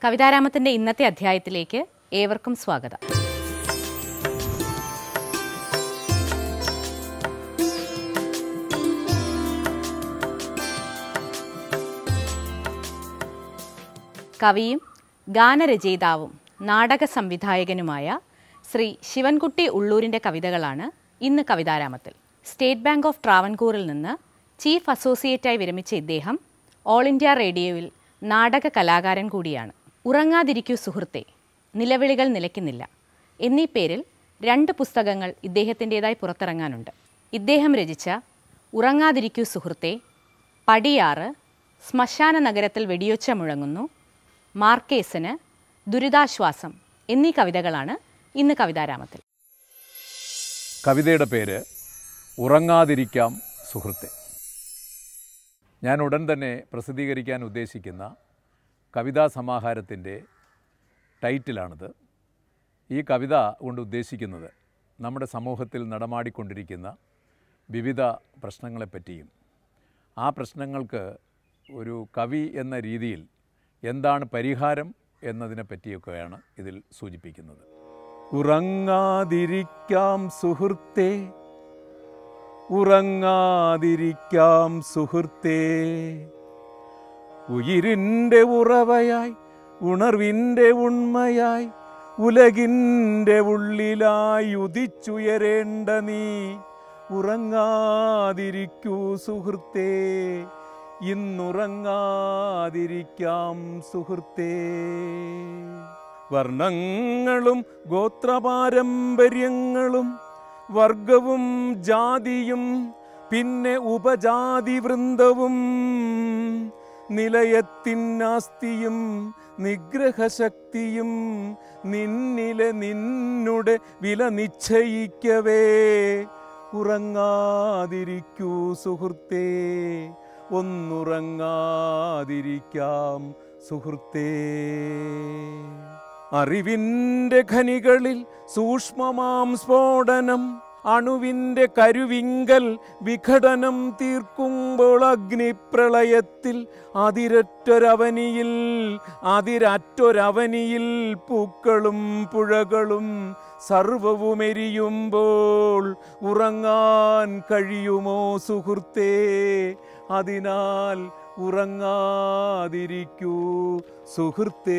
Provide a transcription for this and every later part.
കവിതാരാമത്തിൻ്റെ ഇന്നത്തെ അധ്യായത്തിലേക്ക് ഏവർക്കും സ്വാഗതം. കവിയും ഗാനരചയിതാവും നാടക സംവിധായകനുമായ ശ്രീ ശിവൻകുട്ടി ഉള്ളൂരിൻ്റെ കവിതകളാണ് ഇന്ന് കവിതാരാമത്തിൽ. സ്റ്റേറ്റ് ബാങ്ക് ഓഫ് ട്രാവൻകൂറിൽ നിന്ന് ചീഫ് അസോസിയേറ്റായി വിരമിച്ച ഇദ്ദേഹം ഓൾ ഇന്ത്യ റേഡിയോയിൽ നാടക കലാകാരൻ കൂടിയാണ്. ഉറങ്ങാതിരിക്കൂ സുഹൃത്തെ, നിലവിളികൾ നിലയ്ക്കുന്നില്ല എന്നീ പേരിൽ 2 പുസ്തകങ്ങൾ ഇദ്ദേഹത്തിൻ്റേതായി പുറത്തിറങ്ങാനുണ്ട്. ഇദ്ദേഹം രചിച്ച ഉറങ്ങാതിരിക്കൂ സുഹൃത്തെ, പടിയാറ്, ശ്മശാന നഗരത്തിൽ വെടിയൊച്ച മുഴങ്ങുന്നു, മാർക്കേസിന്, ദുരിതാശ്വാസം എന്നീ കവിതകളാണ് ഇന്ന് കവിതാരാമത്തിൽ. കവിതയുടെ പേര് ഉറങ്ങാതിരിക്കാം സുഹൃത്തെ. ഞാൻ ഉടൻ തന്നെ പ്രസിദ്ധീകരിക്കാൻ ഉദ്ദേശിക്കുന്ന കവിതാ സമാഹാരത്തിൻ്റെ ടൈറ്റിലാണിത്. ഈ കവിത കൊണ്ട് ഉദ്ദേശിക്കുന്നത് നമ്മുടെ സമൂഹത്തിൽ നടമാടിക്കൊണ്ടിരിക്കുന്ന വിവിധ പ്രശ്നങ്ങളെപ്പറ്റിയും ആ പ്രശ്നങ്ങൾക്ക് ഒരു കവി എന്ന രീതിയിൽ എന്താണ് പരിഹാരം എന്നതിനെപ്പറ്റിയൊക്കെയാണ് ഇതിൽ സൂചിപ്പിക്കുന്നത്. ഉറങ്ങാതിരിക്കാം സുഹൃത്തേ, ഉറങ്ങാതിരിക്കാം സുഹൃത്തേ, ഉയിരിൻ്റെ ഉറവയായി ഉണർവിൻ്റെ ഉണ്മയായി ഉലകിൻ്റെ ഉള്ളിലായി ഉദിച്ചുയരേണ്ട നീ ഉറങ്ങാതിരിക്കൂ സുഹൃത്തേ, ഇന്നുറങ്ങാതിരിക്കാം സുഹൃത്തേ. വർണ്ണങ്ങളും ഗോത്രപാരമ്പര്യങ്ങളും വർഗവും ജാതിയും പിന്നെ ഉപജാതി വൃന്ദവും നിലയത്തിനാസ്തിയും നിഗ്രഹശക്തിയും നിന്നിലെ നിന്നുടെ വില നിശ്ചയിക്കവേ ഉറങ്ങാതിരിക്കൂ സുഹൃത്തേ, ഒന്നുറങ്ങാതിരിക്കാം സുഹൃത്തേ. അറിവിൻ്റെ ഖനികളിൽ സൂക്ഷ്മമാം സ്ഫോടനം, അണുവിൻ്റെ കരുവിങ്കൽ വിഘടനം തീർക്കുമ്പോൾ അഗ്നിപ്രളയത്തിൽ അതിരറ്റൊരവനിയിൽ പൂക്കളും പുഴകളും സർവവുമെരിയുമ്പോൾ ഉറങ്ങാൻ കഴിയുമോ സുഹൃത്തേ, അതിനാൽ ഉറങ്ങാതിരിക്കൂ സുഹൃത്തേ.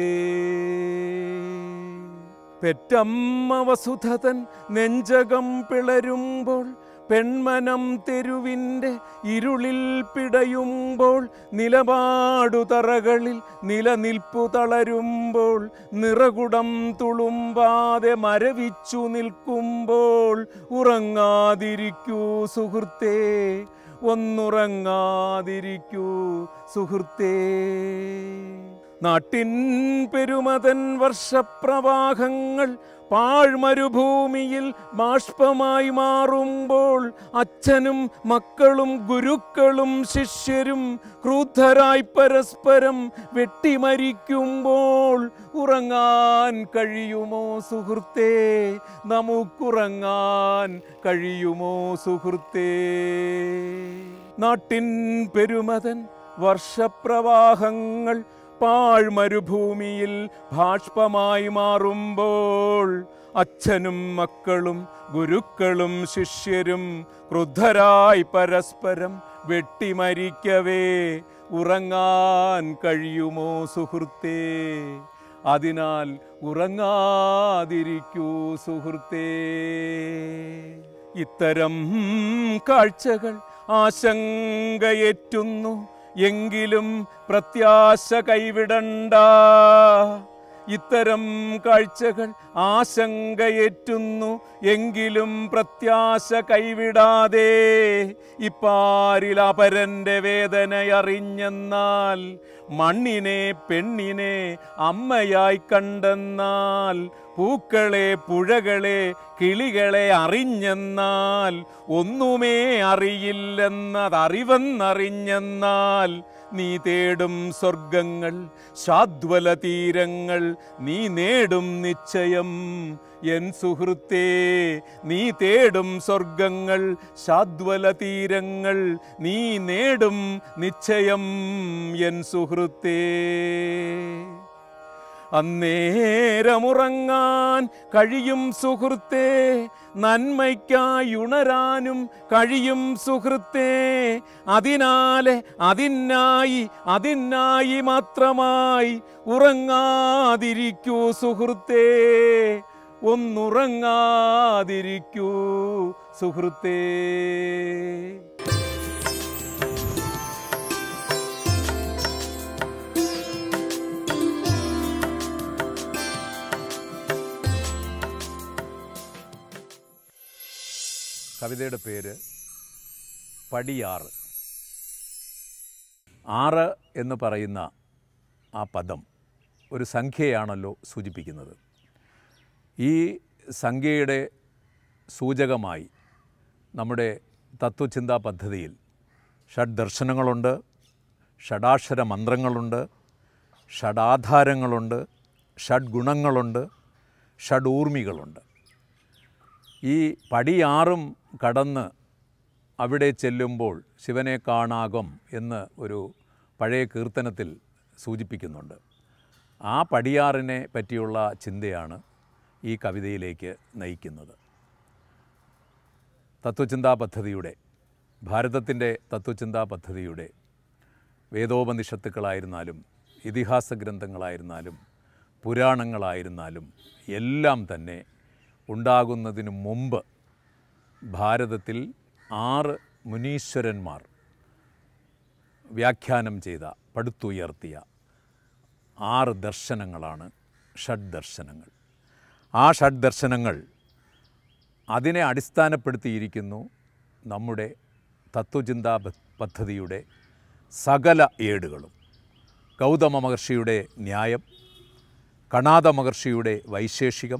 പെറ്റമ്മ വസുധതൻ നെഞ്ചകം പിളരുമ്പോൾ പെൺമനം തെരുവിൻ്റെ ഇരുളിൽ പിടയുമ്പോൾ നിലപാടു തറകളിൽ നിലനിൽപ്പു തളരുമ്പോൾ നിറകുടം തുളുമ്പാതെ മരവിച്ചു നിൽക്കുമ്പോൾ ഉറങ്ങാതിരിക്കൂ സുഹൃത്തേ, ഒന്നുറങ്ങാതിരിക്കൂ സുഹൃത്തേ. നാട്ടിൻ പെരുമതൻ വർഷപ്രവാഹങ്ങൾ പാഴ്മരുഭൂമിയിൽ ബാഷ്പമായി മാറുമ്പോൾ അച്ഛനും മക്കളും ഗുരുക്കളും ശിഷ്യരും ക്രൂദ്ധരായി പരസ്പരം വെട്ടിമരിക്കുമ്പോൾ ഉറങ്ങാൻ കഴിയുമോ സുഹൃത്തേ, നമുക്കുറങ്ങാൻ കഴിയുമോ സുഹൃത്തേ. നാട്ടിൻ പെരുമതൻ വർഷപ്രവാഹങ്ങൾ പാഴ്മരുഭൂമിയിൽ ബാഷ്പമായി മാറുമ്പോൾ അച്ഛനും മക്കളും ഗുരുക്കളും ശിഷ്യരും ക്രുദ്ധരായി പരസ്പരം വെട്ടിമരിക്കവേ ഉറങ്ങാൻ കഴിയുമോ സുഹൃത്തേ, അതിനാൽ ഉറങ്ങാതിരിക്കൂ സുഹൃത്തേ. ഇത്തരം കാഴ്ചകൾ ആശങ്കയേറ്റുന്നു, എങ്കിലും പ്രത്യാശ കൈവിടണ്ട. ഇത്തരം കാഴ്ചകൾ ആശങ്കയേറ്റുന്നു, എങ്കിലും പ്രത്യാശ കൈവിടാതെ ഇപ്പാരിൽ അപരൻ്റെ വേദനയറിഞ്ഞെന്നാൽ മണ്ണിനെ പെണ്ണിനെ അമ്മയായി കണ്ടെന്നാൽ പൂക്കളെ പുഴകളെ കിളികളെ അറിഞ്ഞെന്നാൽ ഒന്നുമേ അറിയില്ലെന്നതറിവെന്നറിഞ്ഞെന്നാൽ നീ തേടും സ്വർഗങ്ങൾ ശാദ്വല തീരങ്ങൾ നീ നേടും നിശ്ചയം എൻ സുഹൃത്തേ. നീ തേടും സ്വർഗങ്ങൾ ശാദ്വല തീരങ്ങൾ നീ നേടും നിശ്ചയം എൻ സുഹൃത്തേ. അന്നേരമുറങ്ങാൻ കഴിയും സുഹൃത്തേ, നന്മയ്ക്കായി ഉണരാനും കഴിയും സുഹൃത്തേ. അതിനായി മാത്രമായി ഉറങ്ങാതിരിക്കൂ സുഹൃത്തേ, ഒന്നുറങ്ങാതിരിക്കൂ സുഹൃത്തേ. കവിതയുടെ പേര് പടിയാറ്. 6 എന്ന് പറയുന്ന ആ പദം ഒരു സംഖ്യയാണല്ലോ സൂചിപ്പിക്കുന്നത്. ഈ സംഖ്യയുടെ സൂചകമായി നമ്മുടെ തത്വചിന്താ പദ്ധതിയിൽ ഷഡ്ദർശനങ്ങളുണ്ട്, ഷഡാക്ഷര മന്ത്രങ്ങളുണ്ട്, ഷഡാധാരങ്ങളുണ്ട്, ഷഡ്ഗുണങ്ങളുണ്ട്, ഷഡൂർമികളുണ്ട്. ഈ പടിയാറും കടന്ന് അവിടെ ചെല്ലുമ്പോൾ ശിവനെ കാണാകം എന്ന് ഒരു പഴയ കീർത്തനത്തിൽ സൂചിപ്പിക്കുന്നുണ്ട്. ആ പടിയാറിനെ പറ്റിയുള്ള ചിന്തയാണ് ഈ കവിതയിലേക്ക് നയിക്കുന്നത്. തത്വചിന്താ പദ്ധതിയുടെ, ഭാരതത്തിൻ്റെ തത്വചിന്താ പദ്ധതിയുടെ വേദോപനിഷത്തുക്കളായിരുന്നാലും ഇതിഹാസ ഗ്രന്ഥങ്ങളായിരുന്നാലും പുരാണങ്ങളായിരുന്നാലും എല്ലാം തന്നെ ഉണ്ടാകുന്നതിനു മുമ്പ് ഭാരതത്തിൽ 6 മുനീശ്വരന്മാർ വ്യാഖ്യാനം ചെയ്ത, പടുത്തുയർത്തിയ 6 ദർശനങ്ങളാണ് ഷഡ്ദർശനങ്ങൾ. ആ ഷഡ്ദർശനങ്ങൾ അതിനെ അടിസ്ഥാനപ്പെടുത്തിയിരിക്കുന്നു നമ്മുടെ തത്വചിന്താ പദ്ധതിയുടെ സകല ഏടുകളും. ഗൗതമ മഹർഷിയുടെ ന്യായം, കണാദ മഹർഷിയുടെ വൈശേഷികം,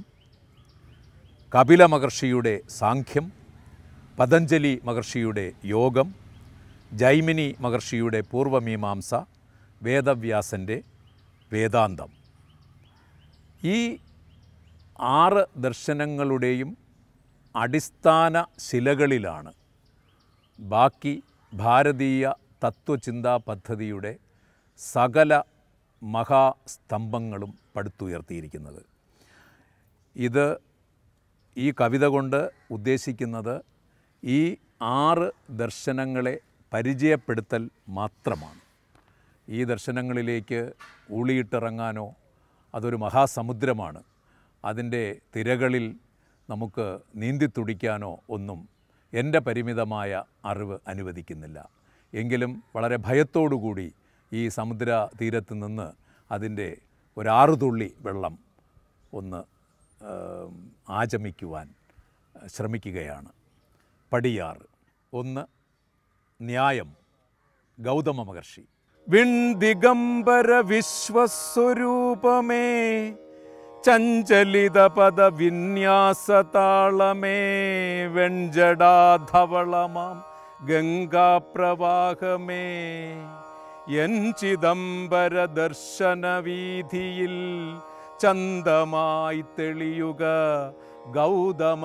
കപില മഹർഷിയുടെ സാംഖ്യം, പതഞ്ജലി മഹർഷിയുടെ യോഗം, ജൈമിനി മഹർഷിയുടെ പൂർവമീമാംസ, വേദവ്യാസൻ്റെ വേദാന്തം. ഈ 6 ദർശനങ്ങളുടെയും അടിസ്ഥാന ശിലകളിലാണ് ബാക്കി ഭാരതീയ തത്വചിന്താ പദ്ധതിയുടെ സകല മഹാസ്തംഭങ്ങളും പടുത്തുയർത്തിയിരിക്കുന്നത്. ഇത് ഈ കവിത കൊണ്ട് ഉദ്ദേശിക്കുന്നത് ഈ 6 ദർശനങ്ങളെ പരിചയപ്പെടുത്തൽ മാത്രമാണ്. ഈ ദർശനങ്ങളിലേക്ക് ഊളിയിട്ടിറങ്ങാനോ, അതൊരു മഹാസമുദ്രമാണ്, അതിൻ്റെ തിരകളിൽ നമുക്ക് നീന്തിത്തുടിക്കാനോ ഒന്നും എൻ്റെ പരിമിതമായ അറിവ് അനുവദിക്കുന്നില്ല. എങ്കിലും വളരെ ഭയത്തോടുകൂടി ഈ സമുദ്ര തീരത്ത് നിന്ന് അതിൻ്റെ ഒരു 6 തുള്ളി വെള്ളം ഒന്ന് ആചമിക്കുവാൻ ശ്രമിക്കുകയാണ്. പടിയാറ്. 1. ന്യായം. ഗൗതമ മഹർഷി. വിൺദിഗംബര വിശ്വസ്വരൂപമേ, ചഞ്ചലിത പദ വിന്യാസതാളമേ, വെൺജടാധവളമാം ഗംഗാപ്രവാഹമേ, എൻ ചിദംബര ദർശനവീഥിയിൽ ചന്തമായി തെളിയുക ഗൗതമ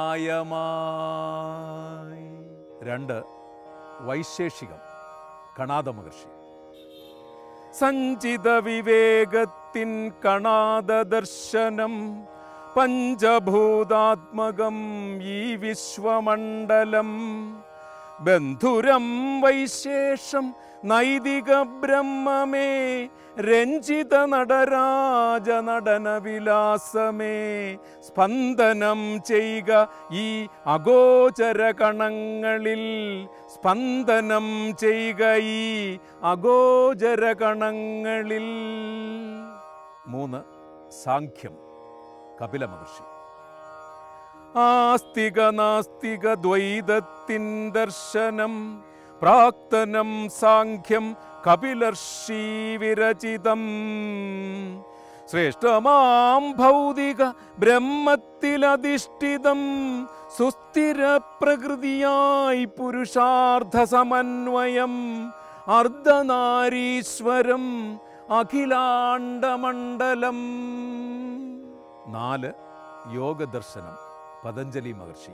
ന്യായമായി. 2. വൈശേഷികം. കണാദ മഹർഷി. സഞ്ചിത വിവേകത്തിൻ കണാദ ദർശനം, പഞ്ചഭൂതാത്മകം ഈ വിശ്വമണ്ഡലം, ബന്ധുരം വൈശേഷം നൈതിക ബ്രഹ്മമേ, രഞ്ജിത നടരാജ നടനവിലാസമേ, സ്പന്ദനം ചെയ്യുക ഈ അഗോചര കണങ്ങളിൽ, സ്പന്ദനം ചെയ്യുക ഈ അഗോചര കണങ്ങളിൽ. 3. സാംഖ്യം. കപില മഹർഷി. ആസ്തിക നാസ്തിക ദ്വൈതത്തിൻ ദർശനം, പ്രാക്തനം സാംഖ്യം കപിലർഷി വിരചിതം, ശ്രേഷ്ഠമാം ഭൗതിക ബ്രഹ്മത്തിലധിഷ്ഠിതം, സുസ്ഥിര പ്രകൃതിയായി പുരുഷാർത്ഥ സമന്വയം, അർദ്ധനാരീശ്വരം അഖിലാണ്ടമണ്ഡലം. 4. യോഗദർശനം. പതഞ്ജലി മഹർഷി.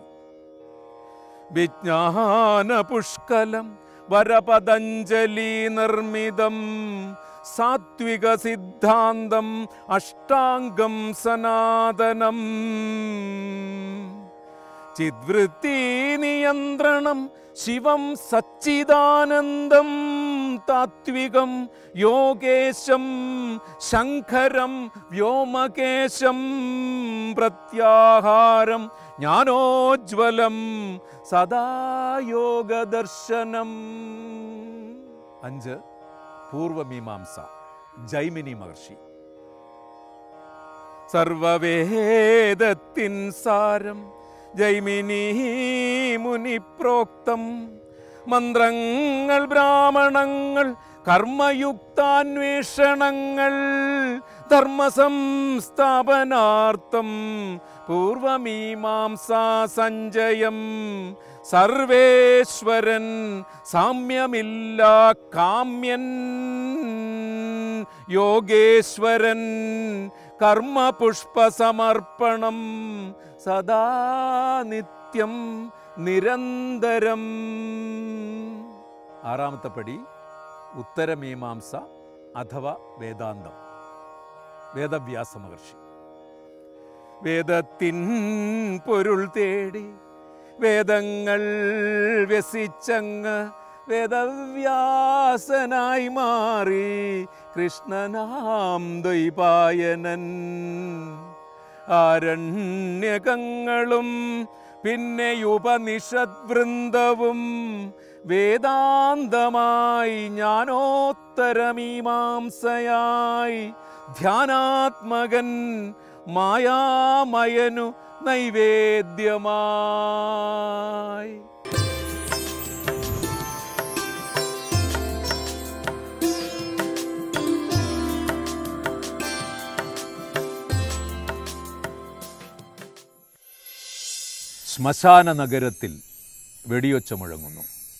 വിജ്ഞാന പുഷ്കലം വരപതഞ്ജലി നിർമ്മിതം, സാത്വിക സിദ്ധാന്തം അഷ്ടാംഗം സനാതനം ചിദ്വൃത്തി നിയന്ത്രണം ശിവം സച്ചിദാനന്ദം താത്വികം യോഗേശം ശങ്കരം വ്യോമകേശം പ്രത്യാഹാരം ജ്ഞാനോജ്വലം സദാ യോഗദർശനം. 5. പൂർവമീമാംസ ജൈമിനി മഹർഷി. സർവവേദത്തിൻ സാരം ജൈമിനി മുനി പ്രോക്തം മന്ത്രങ്ങൾ ബ്രാഹ്മണങ്ങൾ കർമ്മയുക്താന്വേഷണങ്ങൾ ധർമ്മസംസ്ഥാപനാർത്ഥം പൂർവമീമാംസാ സഞ്ജയം സർവേശ്വരൻ സാമ്യമില്ല കാമ്യൻ യോഗേശ്വരൻ കർമ്മപുഷ്പസമർപ്പണം സദാ നിത്യം നിരന്തരം. 6. പടി ഉത്തരമീമാംസ അഥവാ വേദാന്തം. വേദവ്യാസ മഹർഷി. വേദത്തിൻ പൊരുൾ തേടി വേദങ്ങൾ വ്യസിച്ചങ്ങ് വേദവ്യാസനായി മാറി കൃഷ്ണനാം ദ്വൈപായനൻ. ആരണ്യകങ്ങളും പിന്നെ ഉപനിഷത് വൃന്ദവും വേദാന്തമായി ജ്ഞാനോത്തരമീമാംസയായി ധ്യാനാത്മകൻ മായാമയനു നൈവേദ്യമായി. ശ്മശാന നഗരത്തിൽ വെടിയൊച്ച മുഴങ്ങുന്നു.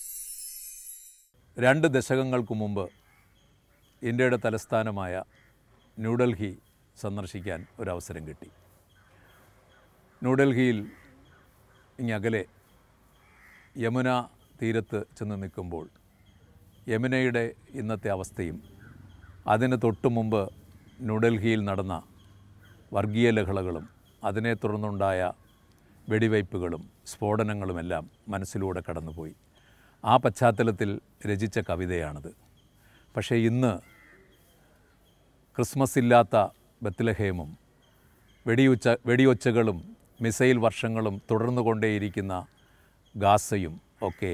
2 ദശകങ്ങൾക്ക് മുമ്പ് ഇന്ത്യയുടെ തലസ്ഥാനമായ ന്യൂഡൽഹി സന്ദർശിക്കാൻ ഒരവസരം കിട്ടി. ന്യൂഡൽഹിയിൽ ഇങ്ങകലെ യമുന തീരത്ത് ചെന്ന് നിൽക്കുമ്പോൾ യമുനയുടെ ഇന്നത്തെ അവസ്ഥയും അതിന് തൊട്ടു മുമ്പ് ന്യൂഡൽഹിയിൽ നടന്ന വർഗീയ ലഹളകളും അതിനെ തുടർന്നുണ്ടായ വെടിവയ്പ്പുകളും സ്ഫോടനങ്ങളുമെല്ലാം മനസ്സിലൂടെ കടന്നുപോയി. ആ പശ്ചാത്തലത്തിൽ രചിച്ച കവിതയാണിത്. പക്ഷേ ഇന്ന് ക്രിസ്മസ് ഇല്ലാത്ത ബത്ലഹേമും വെടിയൊച്ചകളും മിസൈൽ വർഷങ്ങളും തുടർന്നുകൊണ്ടേയിരിക്കുന്ന ഗാസയും ഒക്കെ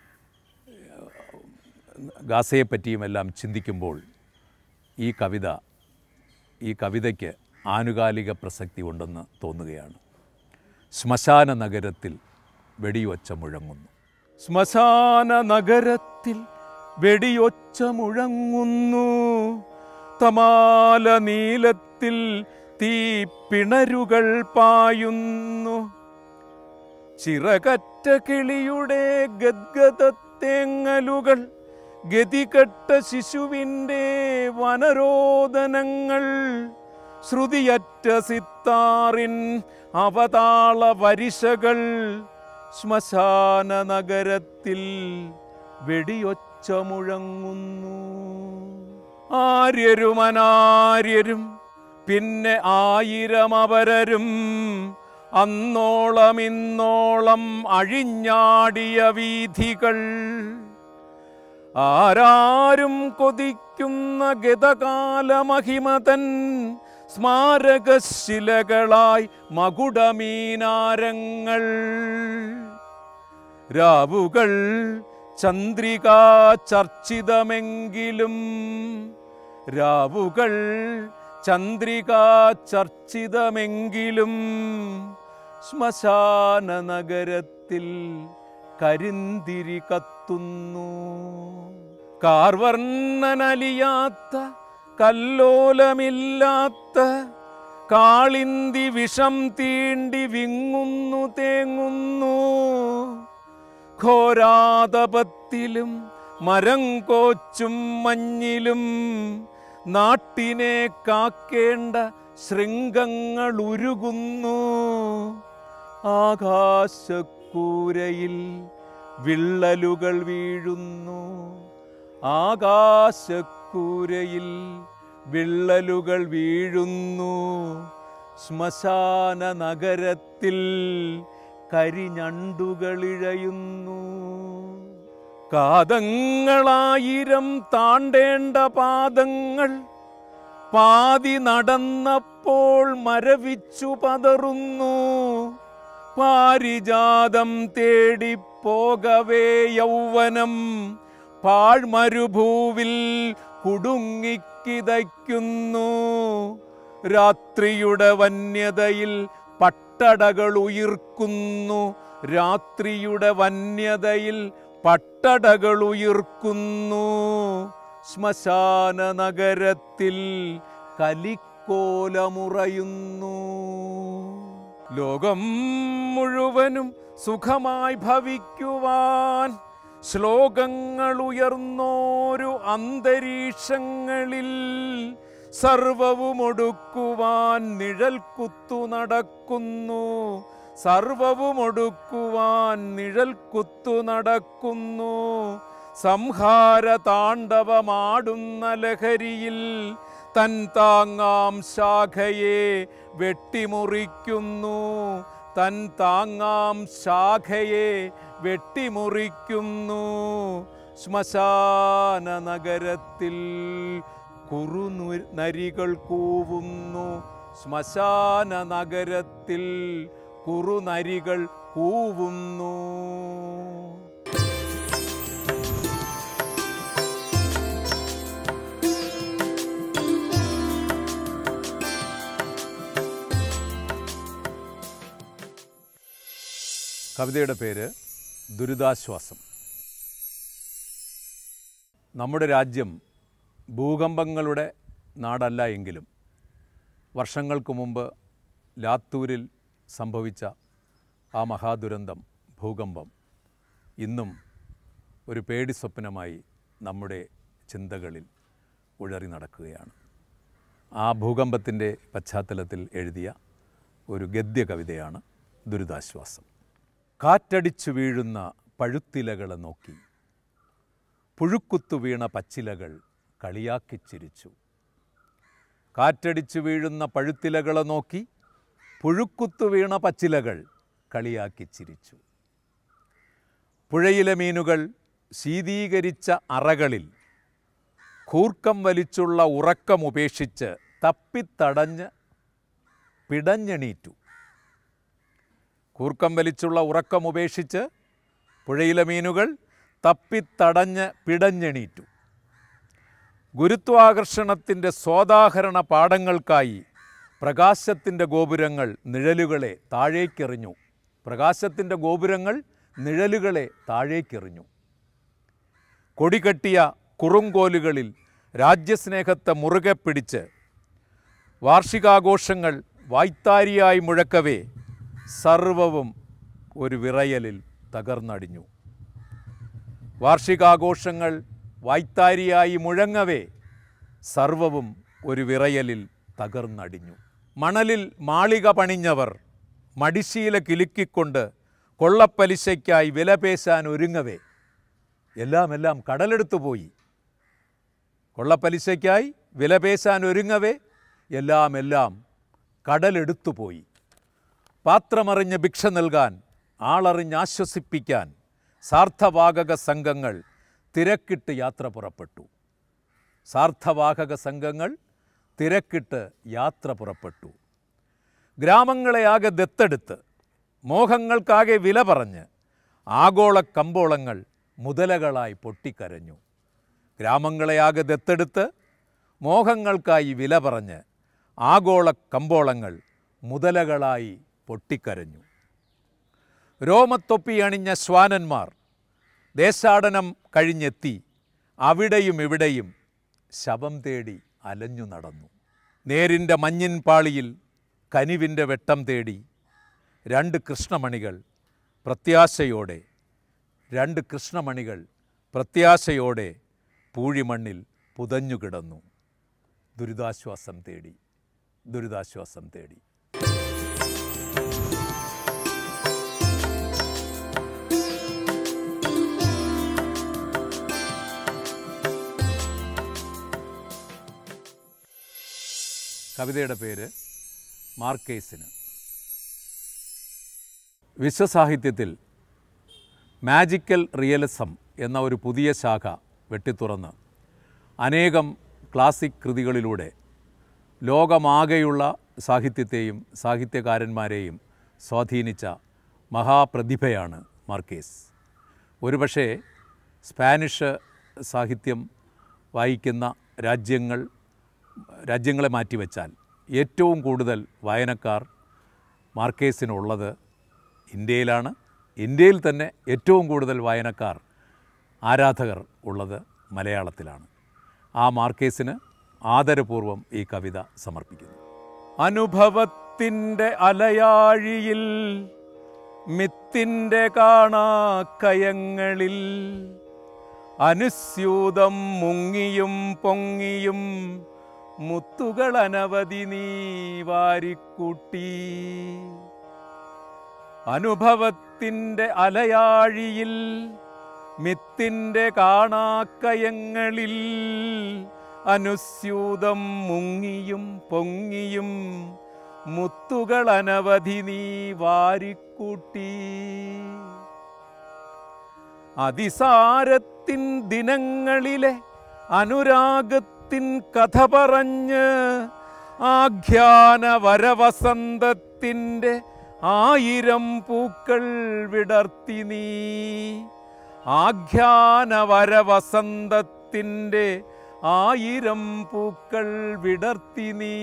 ഗാസയെപ്പറ്റിയുമെല്ലാം ചിന്തിക്കുമ്പോൾ ഈ കവിതയ്ക്ക് ആനുകാലിക പ്രസക്തി ഉണ്ടെന്ന് തോന്നുകയാണ്. ശ്മശാന നഗരത്തിൽ വെടിയൊച്ച മുഴങ്ങുന്നു. ശ്മശാന നഗരത്തിൽ വെടിയൊച്ച മുഴങ്ങുന്നു. തമാല നീലത്തിൽ തീപ്പിണരുകൾ പായുന്നു. ചിറകറ്റ കിളിയുടെ ഗദ്ഗദത്തേങ്ങലുകൾ, ഗതികെട്ട ശിശുവിൻ്റെ വനരോദനങ്ങൾ, ശ്രുതിയറ്റ സിത്താറിൻ അവതാള വരിശകൾ. ശ്മശാന നഗരത്തിൽ വെടിയൊച്ച മുഴങ്ങുന്നു. ആര്യരും അനാര്യരും പിന്നെ 1000 അപരരും അന്നോളം ഇന്നോളം അഴിഞ്ഞാടിയ വീഥികൾ. ആരാരും കൊതിക്കുന്ന ഗതകാല മഹിമതൻ സ്മാരകശിലകളായി മകുടമീനാരങ്ങൾ. രാവുകൾ ചന്ദ്രികാ ചർച്ചിതമെങ്കിലും, രാവുകൾ ചന്ദ്രികാ ചർച്ചിതമെങ്കിലും ശ്മശാന നഗരത്തിൽ കരിന്തിരി കത്തുന്നു. കാർവർണ്ണനലിയാത്ത കല്ലോലമില്ലാത്ത കാളിന്തി വിഷം തീണ്ടി വിങ്ങുന്നു തേങ്ങുന്നു. ഘോരാതപത്തിലും മരം കോച്ചും മഞ്ഞിലും നാട്ടിനെ കാക്കേണ്ട ശൃംഗങ്ങൾ ഉരുകുന്നു. ആകാശക്കൂരയിൽ വിള്ളലുകൾ വീഴുന്നു. ആകാശ ഒറ്റക്കൂരയിൽ വിള്ളലുകൾ വീഴുന്നു. ശ്മശാന നഗരത്തിൽ കരിഞ്ഞണ്ടുകളിഴയുന്നു. കാതങ്ങളായിരം താണ്ടേണ്ട പാദങ്ങൾ പാതി നടന്നപ്പോൾ മരവിച്ചു പതറുന്നു. പാരിജാതം തേടിപ്പോകവേ യൗവനം പാഴ്മരുഭൂവിൽ കുടുങ്ങിക്കിതയ്ക്കുന്നു. രാത്രിയുടെ വന്യതയിൽ പട്ടടകൾ ഉയിർക്കുന്നു. രാത്രിയുടെ വന്യതയിൽ പട്ടടകൾ ഉയിർക്കുന്നു. ശ്മശാന നഗരത്തിൽ കലിക്കോലമുറയുന്നു. ലോകം മുഴുവനും സുഖമായി ഭവിക്കുവാൻ ശ്ലോകങ്ങൾ ഉയർന്നോരു അന്തരീക്ഷങ്ങളിൽ സർവവും ഒടുക്കുവാൻ നിഴൽ കുത്തു നടക്കുന്നു. സർവവും ഒടുക്കുവാൻ നിഴൽ കുത്തു നടക്കുന്നു. സംഹാര താണ്ഡവമാടുന്ന ലഹരിയിൽ തൻ താങ്ങാം ശാഖയെ വെട്ടിമുറിക്കുന്നു. തൻ താങ്ങാം ശാഖയെ വെട്ടിമുറിക്കുന്നു. ശ്മശാന നഗരത്തിൽ കുറുനരികൾ കൂവുന്നു. ശ്മശാന നഗരത്തിൽ കുറുനരികൾ കൂവുന്നു. കവിതയുടെ പേര് ദുരിതാശ്വാസം. നമ്മുടെ രാജ്യം ഭൂകമ്പങ്ങളുടെ നാടല്ല എങ്കിലും വർഷങ്ങൾക്ക് മുമ്പ് ലാത്തൂരിൽ സംഭവിച്ച ആ മഹാദുരന്തം, ഭൂകമ്പം, ഇന്നും ഒരു പേടി സ്വപ്നമായി നമ്മുടെ ചിന്തകളിൽ ഉഴറി നടക്കുകയാണ്. ആ ഭൂകമ്പത്തിൻ്റെ പശ്ചാത്തലത്തിൽ എഴുതിയ ഒരു ഗദ്യ കവിതയാണ് ദുരിതാശ്വാസം. കാറ്റടിച്ചു വീഴുന്ന പഴുത്തിലകളെ നോക്കി പുഴുക്കുത്തു വീണ പച്ചിലകൾ കളിയാക്കി ചിരിച്ചു. കാറ്റടിച്ചു വീഴുന്ന പഴുത്തിലകളെ നോക്കി പുഴുക്കുത്തു വീണ പച്ചിലകൾ കളിയാക്കി ചിരിച്ചു. പുഴയിലെ മീനുകൾ ശീതീകരിച്ച അറകളിൽ കൂർക്കം വലിച്ചുള്ള ഉറക്കമുപേക്ഷിച്ച് തപ്പിത്തടഞ്ഞ് പിടഞ്ഞെണീറ്റു. കൂർക്കം വലിച്ചുള്ള ഉറക്കമുപേക്ഷിച്ച് പുഴയിലെ മീനുകൾ തപ്പിത്തടഞ്ഞ് പിടഞ്ഞെണീറ്റു. ഗുരുത്വാകർഷണത്തിൻ്റെ സ്വാദാഹരണ പാഠങ്ങൾക്കായി പ്രകാശത്തിൻ്റെ ഗോപുരങ്ങൾ നിഴലുകളെ താഴേക്കെറിഞ്ഞു. പ്രകാശത്തിൻ്റെ ഗോപുരങ്ങൾ നിഴലുകളെ താഴേക്കെറിഞ്ഞു. കൊടികെട്ടിയ കുറുങ്കോലുകളിൽ രാജ്യസ്നേഹത്തെ മുറുകെ പിടിച്ച് വാർഷികാഘോഷങ്ങൾ വായ്ത്താരിയായി മുഴക്കവേ സർവവും ഒരു വിറയലിൽ തകർന്നടിഞ്ഞു. വാർഷികാഘോഷങ്ങൾ വായ്ത്താരിയായി മുഴങ്ങവേ സർവവും ഒരു വിറയലിൽ തകർന്നടിഞ്ഞു. മണലിൽ മാളിക പണിഞ്ഞവർ മടിശീല കിലുക്കിക്കൊണ്ട് കൊള്ളപ്പലിശയ്ക്കായി വിലപേശാൻ ഒരുങ്ങവേ എല്ലാം കടലെടുത്തു പോയി. കൊള്ളപ്പലിശയ്ക്കായി വിലപേശാൻ ഒരുങ്ങവേ എല്ലാം കടലെടുത്തുപോയി. പാത്രമറിഞ്ഞ് ഭിക്ഷ നൽകാൻ, ആളറിഞ്ഞ് ആശ്വസിപ്പിക്കാൻ സാർത്ഥവാഹക സംഘങ്ങൾ തിരക്കിട്ട് യാത്ര പുറപ്പെട്ടു. സാർത്ഥവാഹക സംഘങ്ങൾ തിരക്കിട്ട് യാത്ര പുറപ്പെട്ടു. ഗ്രാമങ്ങളെയാകെ ദത്തെടുത്ത് മോഹങ്ങൾക്കാകെ വില പറഞ്ഞ് ആഗോള കമ്പോളങ്ങൾ മുതലകളായി പൊട്ടിക്കരഞ്ഞു. ഗ്രാമങ്ങളെയാകെ ദത്തെടുത്ത് മോഹങ്ങൾക്കായി വില പറഞ്ഞ് ആഗോള കമ്പോളങ്ങൾ മുതലകളായി പൊട്ടിക്കരഞ്ഞു. രോമത്തൊപ്പി അണിഞ്ഞ ശ്വാനന്മാർ ദേശാടനം കഴിഞ്ഞെത്തി അവിടെയും ഇവിടെയും ശവം തേടി അലഞ്ഞു നടന്നു. നേരിൻ്റെ മഞ്ഞിൻ പാളിയിൽ കനിവിൻ്റെ വെട്ടം തേടി രണ്ട് കൃഷ്ണമണികൾ പ്രത്യാശയോടെ പൂഴിമണ്ണിൽ പുതഞ്ഞുകിടന്നു. ദുരിതാശ്വാസം തേടി. കവിതയുടെ പേര് മാർക്കേസിന്. വിശ്വസാഹിത്യത്തിൽ മാജിക്കൽ റിയലിസം എന്ന ഒരു പുതിയ ശാഖ വെട്ടിത്തുറന്ന് അനേകം ക്ലാസിക് കൃതികളിലൂടെ ലോകമാകെയുള്ള സാഹിത്യത്തെയും സാഹിത്യകാരന്മാരെയും സ്വാധീനിച്ച മഹാപ്രതിഭയാണ് മാർക്കേസ്. ഒരുപക്ഷേ സ്പാനിഷ് സാഹിത്യം വായിക്കുന്ന രാജ്യങ്ങളെ മാറ്റിവെച്ചാൽ ഏറ്റവും കൂടുതൽ വായനക്കാർ മാർക്കേസിനുള്ളത് ഇന്ത്യയിലാണ്. ഇന്ത്യയിൽ തന്നെ ഏറ്റവും കൂടുതൽ വായനക്കാർ, ആരാധകർ ഉള്ളത് മലയാളത്തിലാണ്. ആ മാർക്കേസിന് ആദരപൂർവ്വം ഈ കവിത സമർപ്പിക്കുന്നു. അനുഭവത്തിൻ്റെ അലയാഴിയിൽ, മിത്തിൻ്റെ കാണാക്കയങ്ങളിൽ, അനുസ്യൂതം മുങ്ങിയും പൊങ്ങിയും മുത്തുകൾ അനവധി നീ വാരിക്കൂട്ടി. അനുഭവത്തിൻ്റെ അലയാഴിയിൽ, മിത്തിൻ്റെ കാണാക്കയങ്ങളിൽ, അനുസ്യൂതം മുങ്ങിയും പൊങ്ങിയും മുത്തുകൾ അനവധി നീ വാരിക്കൂട്ടി. അതിസാരത്തിൻ ദിനങ്ങളിലെ അനുരാഗത്തിൻ കഥ പറഞ്ഞ് ആഖ്യാന വരവസന്തത്തിൻ്റെ 1000 പൂക്കൾ വിടർത്തി നീ. ആഖ്യാന വരവസന്തത്തിൻ്റെ 1000 പൂക്കൾ വിടർത്തി നീ.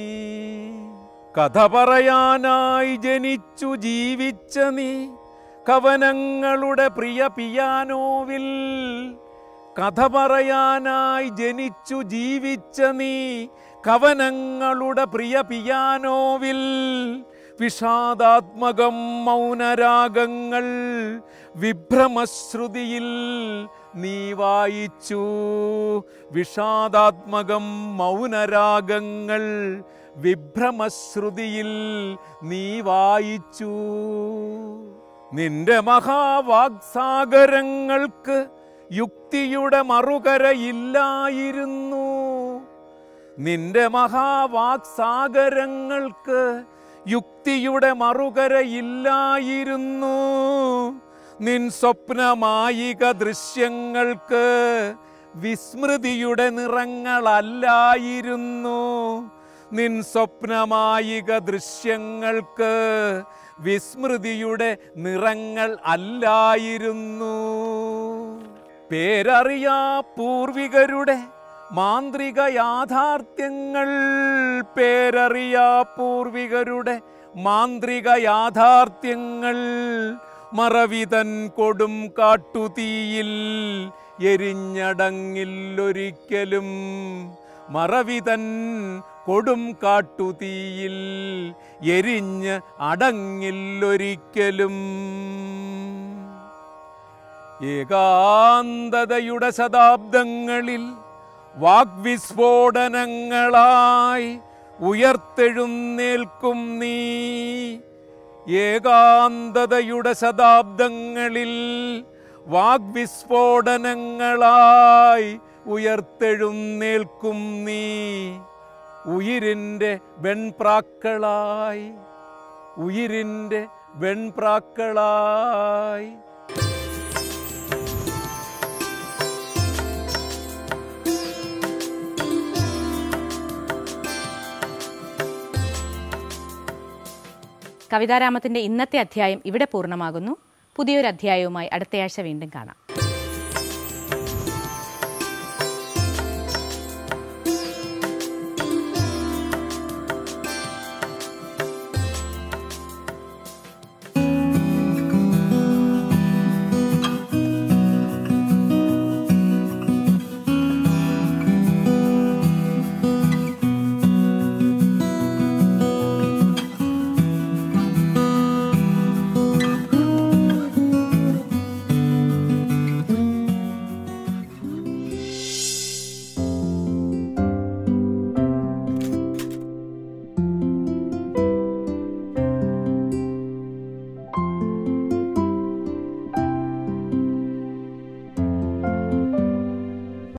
കഥ പറയാനായി ജനിച്ചു ജീവിച്ച നീ കവനങ്ങളുടെ പ്രിയ പിയാനോവിൽ. കഥ പറയാനായി ജനിച്ചു ജീവിച്ച നീ കവനങ്ങളുടെ പ്രിയ പിയാനോവിൽ. വിഷാദാത്മകം മൗനരാഗങ്ങൾ വിഭ്രമശ്രുതിയിൽ നീ വായിച്ചു. വിഷാദാത്മകം മൗനരാഗങ്ങൾ വിഭ്രമശ്രുതിയിൽ നീ വായിച്ചു. നിന്റെ മഹാവാഗ്സാഗരങ്ങൾക്ക് യുക്തിയുടെ മറുകരയില്ലായിരുന്നു. നിന്റെ മഹാവാഗ്സാഗരങ്ങൾക്ക് യുക്തിയുടെ മറുകരയില്ലായിരുന്നു. നിൻ സ്വപ്നമായിക ദൃശ്യങ്ങൾക്ക് വിസ്മൃതിയുടെ നിറങ്ങളല്ലായിരുന്നു. നിൻ സ്വപ്നമായിക ദൃശ്യങ്ങൾക്ക് വിസ്മൃതിയുടെ നിറങ്ങൾ അല്ലായിരുന്നു. പേരറിയാ പൂർവികരുടെ മാന്ത്രിക യാഥാർത്ഥ്യങ്ങൾ, പേരറിയാ പൂർവികരുടെ മാന്ത്രിക യാഥാർത്ഥ്യങ്ങൾ, മറവിതൻ കൊടും കാട്ടുതീയിൽ എരിഞ്ഞടങ്ങില്ലൊരിക്കലും. മറവിതൻ കൊടും കാട്ടുതീയിൽ എരിഞ്ഞ് അടങ്ങില്ലൊരിക്കലും. ഏകാന്തതയുടെ ശതാബ്ദങ്ങളിൽ വാഗ്വിസ്ഫോടനങ്ങളായി ഉയർത്തെഴുന്നേൽക്കും നീ. ഏകാന്തതയുടെ ശതാബ്ദങ്ങളിൽ വാഗ്വിസ്ഫോടനങ്ങളായി ഉയർത്തെഴുന്നേൽക്കും നീ. ഉയിരിൻ്റെ വെൺപ്രാക്കളായി, ഉയിരിൻ്റെ വെൺപ്രാക്കളായി. കവിതാരാമത്തിൻ്റെ ഇന്നത്തെ അധ്യായം ഇവിടെ പൂർണ്ണമാകുന്നു. പുതിയൊരു അധ്യായവുമായി അടുത്തയാഴ്ച വീണ്ടും കാണാം.